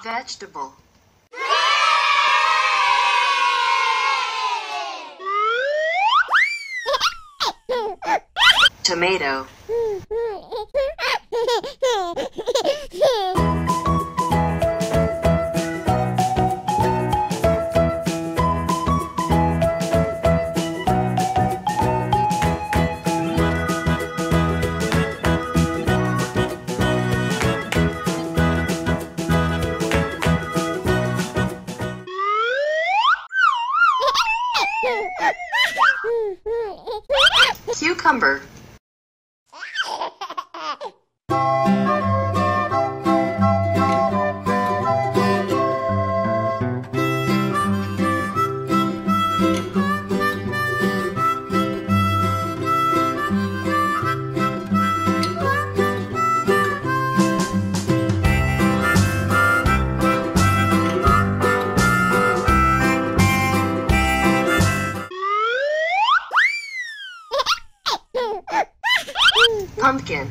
Vegetable. Tomato. Cucumber. Pumpkin.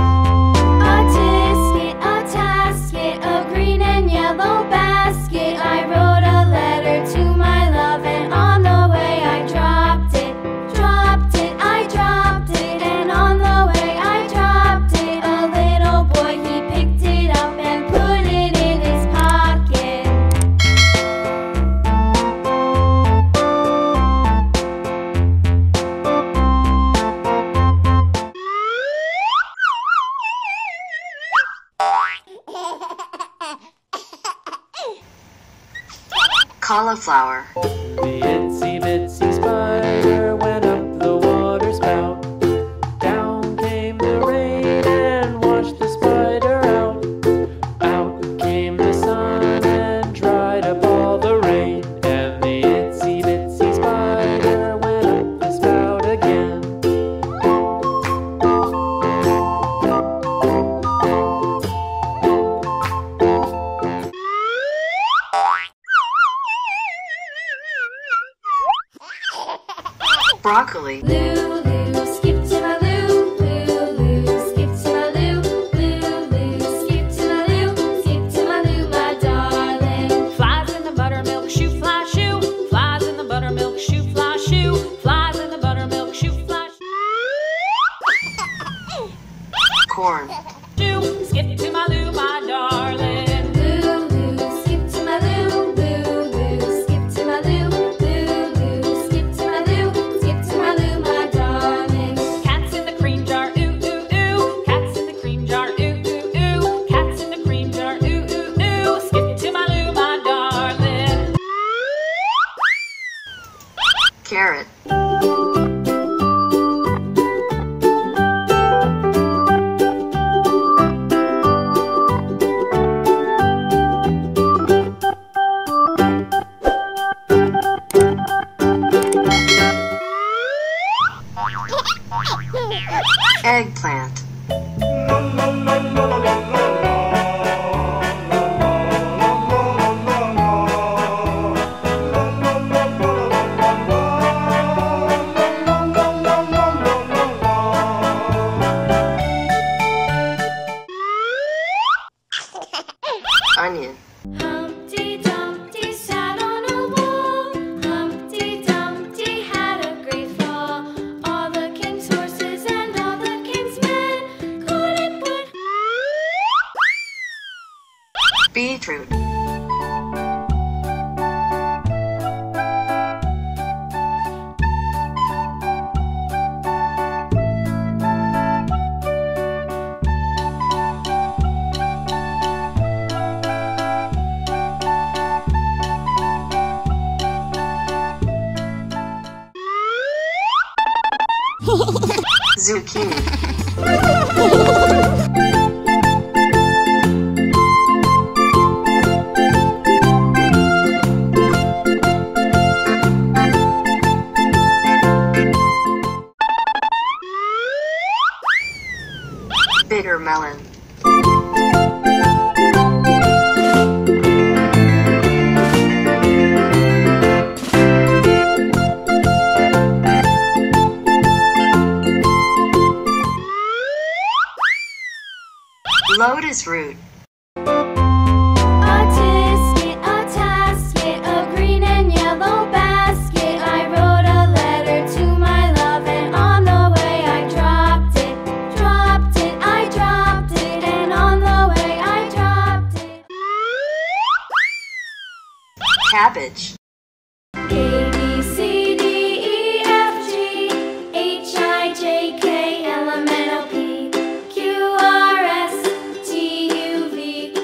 A tasket, a green and yellow basket. I wrote a letter to my love, and on the way I dropped it, I dropped it, and on the way I dropped it. A little boy, he picked it up and put it in his pocket. Cauliflower. The itsy bitsy spider went up the water spout. Down came the rain and washed the spider out. Out came the sun and dried up all the rain. And the itsy bitsy spider went up the spout again. Broccoli. Lulu, skip to my Lou, Lulu, skip to my Lou, Lulu, skip to my Lou, skip to my Lou, my darling. Flies in the buttermilk shoe, fly shoe. Flies in the buttermilk shoe, fly shoe. Flies in the buttermilk shoe, fly Corn. shoe. Skip to my Lou, my darling. Lulu, skip to my Lou, Lulu, skip to my Lou, Lulu, skip to my Lou, skip to my Lou, my darling. Cats in the cream jar, ooh, ooh, ooh. Cats in the cream jar, ooh, ooh, ooh. Cats in the cream jar, ooh, ooh, ooh. Skip to my Lou, my darling. Carrot. Eggplant. Onion. Humpty Dumpty sat on a wall. Humpty Dumpty had a great fall. All the king's horses and all the king's men couldn't put. Beetroot. Zucchini. Bitter melon. Lotus root. A Cabbage. A, B, C, D, E, F, G, H, I, J, K, L, M, N, O, P, Q, R, S, T, U, V,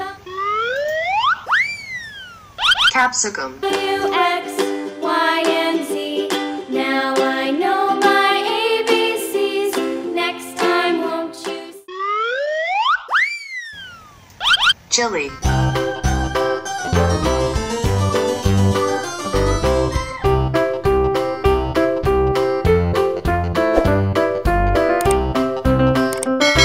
Capsicum. W, X, Y, and Z. Now I know my ABCs. Next time, won't you? Chilli.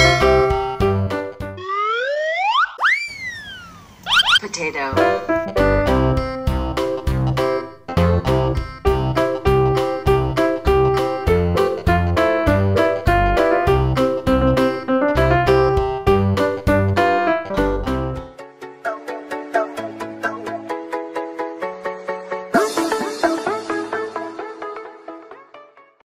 Potato.